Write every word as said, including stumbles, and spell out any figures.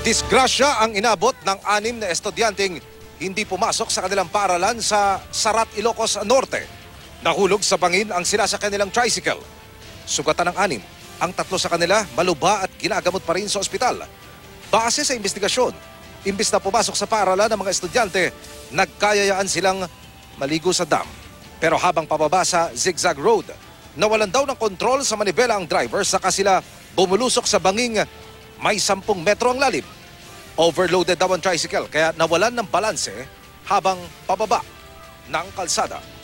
Disgrasya ang inabot ng anim na estudyanteng hindi pumasok sa kanilang paaralan sa Sarrat Ilocos Norte. Nahulog sa bangin ang sinasakyan nilang tricycle. Sugatan ng anim, ang tatlo sa kanila maluba at ginagamot pa rin sa ospital. Base sa investigasyon, imbis na pumasok sa paaralan ng mga estudyante, nagkayayaan silang maligo sa dam. Pero habang pababa sa zigzag road, nawalan daw ng kontrol sa manibela ang driver saka sila bumulusok sa banging may sampung metro ang lalim. Overloaded daw ang tricycle kaya nawalan ng balanse habang pababa ng kalsada.